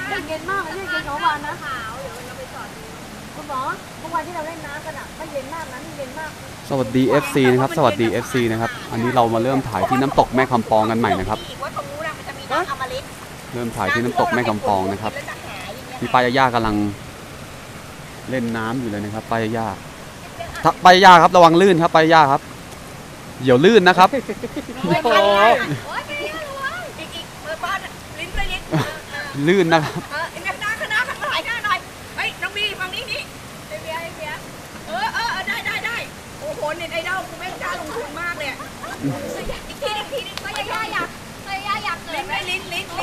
เย็นมากเลยเย็นของวันนะขาวเดี๋ยวเราไปจอดคุณหมอเมื่อวานที่เราเล่นน้ำกันอ่ะไม่เย็นมากนะนี่เย็นมากสวัสดี FC นะครับสวัสดี FC นะครับอันนี้เรามาเริ่มถ่ายที่น้ำตกแม่คำปองกันใหม่นะครับเริ่มถ่ายที่น้ำตกแม่คำปองนะครับพี่ปายาย่ากำลังเล่นน้ำอยู่เลยนะครับปายาย่าครับระวังลื่นครับปายาย่าครับเดี๋ยวลื่นนะครับลื่นนะครับได้โอ้โหเน็ตไอดอลกูไม่กล้าลงทุนมากเลยอีกทีนึงก็ยาอยากเกิดลิ้น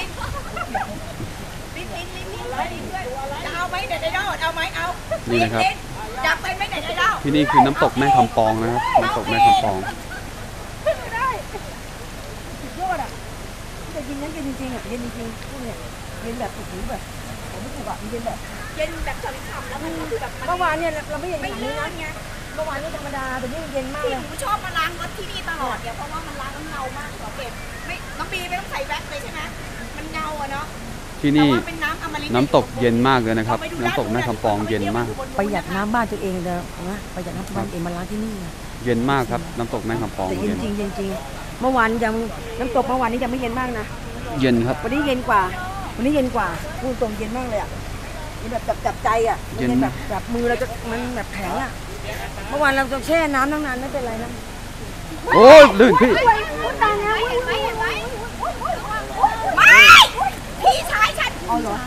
ด้วยจะเอาไหมเน็ตไอดอลเอาไหมเอานี่นะครับอยากเป็นไหมเน็ตไอดอลที่นี่คือน้ำตกแม่คำปองนะครับน้ำตกแม่คำปองได้สุดยอดอ่ะแต่กินนั้นกินจริงๆอ่ะเย็นจริงๆพวกเนี่ยเย็นแบบถูแบบผมไม่ถูกอ่ะเย็นแบบฉ่ำแล้วมันก็คือแบบเมื่อวานเนี่ยเราไม่เย็นอย่างนี้นะเมื่อวานนี่ธรรมดาแต่นี่เย็นมากเลยผมชอบมาล้างรถที่นี่ตลอดเนี่ยเพราะว่ามันล้างเงามากสังเกตไม่น้องบีไม่ต้องใส่แว็กเลยใช่ไหมมันเงาอะเนาะที่นี่น้ำตกเย็นมากเลยนะครับน้ำตกแม่คำปองเย็นมากประหยัดน้ำบ้านตัวเองเลยนะประหยัดน้ำบ้านเองมาล้างที่นี่เย็นมากครับน้ำตกแม่คำปองเย็นจริงเมื่อวานยังน้ำตกเมื่อวานนี้ยังไม่เย็นมากนะเย็นครับวันนี้เย็นกว่าพูดตรงเย็นมากเลยอ่ะแบบจับใจอ่ะเย็นแบบจับมือเราจะมันแบบแข็งอ่ะเมื่อวานเราจะแช่น้ำตั้งนานไม่เป็นไรนะโอ้ยลื่นพี่ไม่พี่ชายฉันเอาเหรอ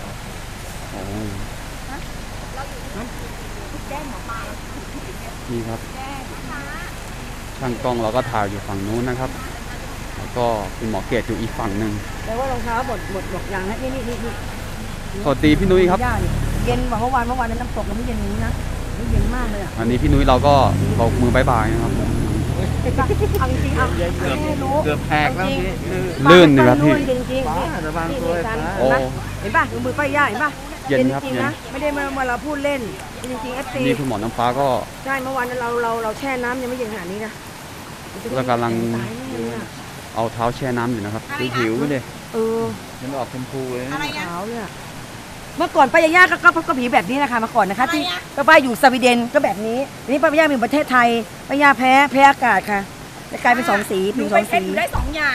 นี่ครับช่างกล้องเราก็ถ่ายอยู่ฝั่งนู้นนะครับแล้วก็คุณหมอเกตอยู่อีกฝั่งหนึ่งแต่ว่ารองเท้าหมดอย่างนะนี่สวัสดีพี่นุ้ยครับเย็นกว่าเมื่อวานในน้ำตกเราไม่เย็นอย่างนี้นะไม่เย็นมากเลยอ่ะอันนี้พี่นุ้ยเราก็บอกมือบายบายนะครับเอาจริงๆเอาเกือบแหกแล้วพี่ลื่นนะครับพี่จริงระวังตัวเห็นป่ะมือป้ายย่าเห็นป่ะเย็นครับเย็นไม่ได้มาเราพูดเล่นจริงๆFC นี่คุณหมอน้ำฟ้าก็ใช่เมื่อวานเราแช่น้ำยังไม่เย็นขนาดนี้นะเรากำลังเอาเท้าแช่น้ำอยู่นะครับหิวเลยมันออกชมพูเลยเท้าเนี่ยเมื่อก่อนป้ายาก็ผีแบบนี้นะคะมาก่อนนะคะที่ป้าอยู่สวีเดนก็แบบนี้นี่ป้ายาอยู่ประเทศไทยป้ายาแพ้อากาศค่ะจะกลายเป็น2 สีผิว2 สีได้2 อย่าง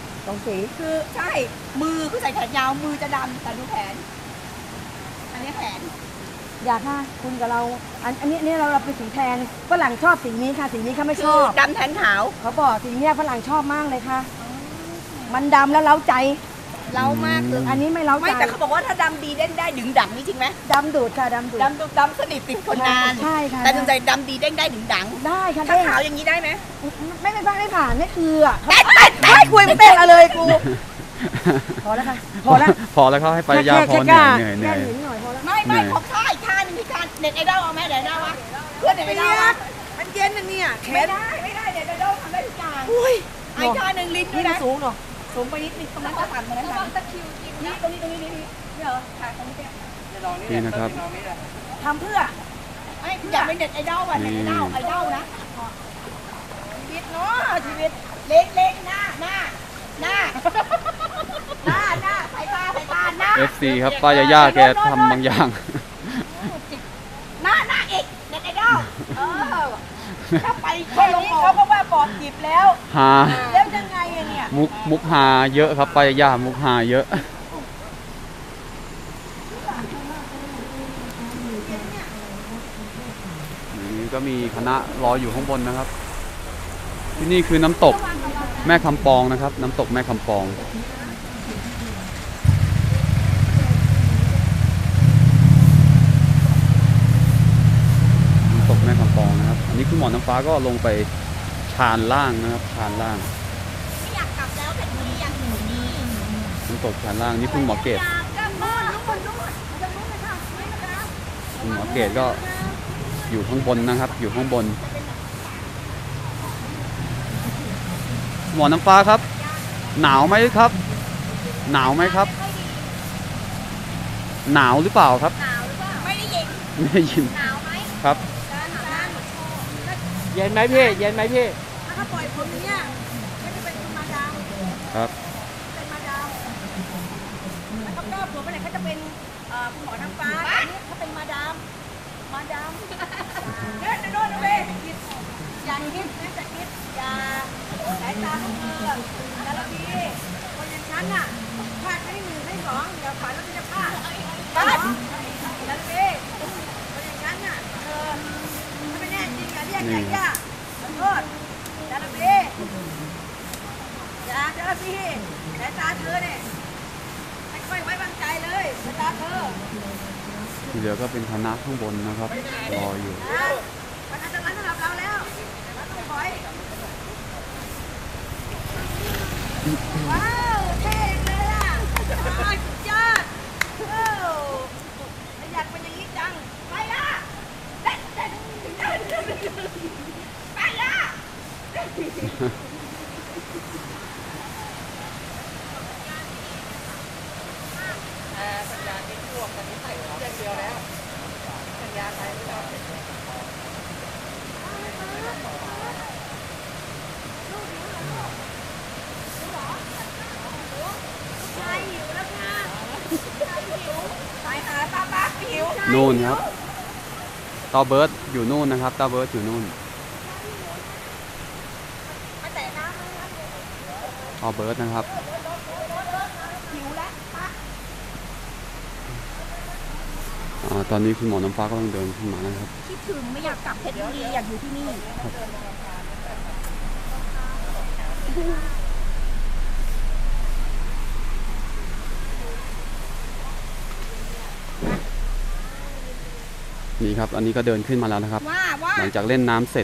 2 สีคือใช่มือคือใส่แขนยาวมือจะดำแต่ดูแขนอันนี้แขนอยากค่ะคุณกับเราอันนี้เราเป็นสีแทนฝรั่งชอบสีนี้ค่ะสีนี้เขาไม่ชอบดำแทนขาวเขาบอกสีนี้ฝรั่งชอบมากเลยค่ะมันดำแล้วเล้าใจเล้ามากอันนี้ไม่เล้าใจไม่แต่เขาบอกว่าถ้าดำดีเด้งได้ดึงดังนี่จริงไหมดำดูดค่ะดำสนิทติดคนนานใช่ค่ะแต่ดึงใจดำดีเด้งได้ดึงดังได้ค่ะถ้าขาวอย่างนี้ได้ไหมไม่ผ่านนี่คืออ่ะได้คุยไม่เป็นเลยกูพอแล้วค่ะพอแล้วเขาให้ไปยาพอเหนื่อยไม่ของข้าอีกท่านึงที่การเน็ตไอดอลเอาไหมเน็ตไอดอลวะเพื่อนเน็ตไอดอลมันเย็นนะเนี่ยไม่ได้เน็ตไอดอลทำได้ทุกอย่างไอ้ท่านึงลิ้นด้วยนะสูงเนาะสูงไปนิดตรงนั้นจะต่ำตรงนั้นตะคิวนี่ตรงนี้นี่เหรอถ่ายตรงนี้นี่นะครับทำเพื่อไม่อยากเป็นเน็ตไอดอลว่ะเน็ตไอดอลนะชีวิตเนาะชีวิตเล็กหน้าสายตาหน้า FC ครับป้ายาย่าแกทำบางอย่างหน้าอีกเน็ตไอดอลถ้าไปแค่นี้เขาก็ว่าปอดจิบแล้วแล้วยังไงเนี่ยมุกฮาเยอะครับป้ายาย่ามุกฮาเยอะนี่ก็มีคณะรออยู่ข้างบนนะครับที่นี่คือน้ำตกแม่คำปองนะครับน้ำตกแม่คำปองน้ำตกแม่คำปองนะครับอันนี้คุณหมอน้ำฟ้าก็ลงไปชานล่างนะครับชานล่างไม่อยากกลับแล้วเพชรบุรีอยากอยู่นี่น้ำตกชานล่างนี่คุณหมอเกตคุณหมอเกตก็อยู่ข้างบนนะครับอยู่ข้างบนหมอน้ำฟ้าครับหนาวไหมครับหนาวไหมครับหนาวหรือเปล่าครับไม่ได้ยินหนาวไหมครับเย็นไหมพี่ถ้าปล่อยผมเนี่ยก็จะเป็นมาดามครับเป็นมาดามแล้วก็แก้ผไปไหนเขาจะเป็นคุณหมอน้ำฟ้าอันนี้เขาเป็นมาดามเดินโดนนะเว้ยอย่าคิดนะจะคิดอย่าสายตาของเธอแต่ละทีคนอย่างฉันน่ะพลาดไม่หนึ่งไม่สองเดี๋ยวฝันแล้วจะพลาดแต่ละทีคนอย่างฉันน่ะถ้าไม่แน่จริงอย่าเรียกอย่าขอโทษแต่ละทีอย่าแต่ละทีสายตาเธอเนี่ยไม่ค่อยไว้วางใจเลยสายตาเธอที่เหลือก็เป็นคณะข้างบนนะครับ รออยู่มันอันตรายสำหรับเราแล้วเราต้องถอยว้าวเท่เลยล่ะสุดยอดอยากเป็นอย่างนี้จังไปละไปละสัญญาณที่พวกกันนี้ใส่อย่างเดียวแล้วสัญญาใช้ไม่ได้หิวแล้วค่ะหิวไปหาป้าหิวนู่นครับตาเบิร์ดอยู่นู่นนะครับตาเบิร์ดอยู่นู่นมาแต่น้ำตาเบิร์ดนะครับหิวแล้วป้าตอนนี้คุณหมอน้ำฟ้ากำลังเดินขึ้นมานะครับคิดถึงไม่อยากกลับเพชรบุรีอยากอยู่ที่นี่นี่ครับ อันนี้ก็เดินขึ้นมาแล้วนะครับว่าหลังจากเล่นน้ำเสร็จ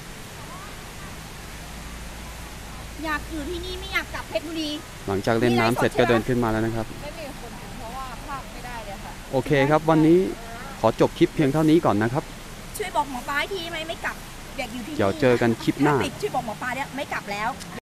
อยากอยู่ที่นี่ไม่อยากกลับเพชรบุรีหลังจากเล่นน้ำเสร็จก็เดินขึ้นมาแล้วนะครับไม่มีคนเพราะว่าภาคไม่ได้เลยค่ะโอเคครับ วันนี้ขอจบคลิปเพียงเท่านี้ก่อนนะครับช่วยบอกหมอปลาทีไหมไม่กลับอยากอยู่ที่นี่เดี๋ยวเจอกันคลิปหน้าถ้ติดช่วยบอกหมอปลาเนี่ยไม่กลับแล้ว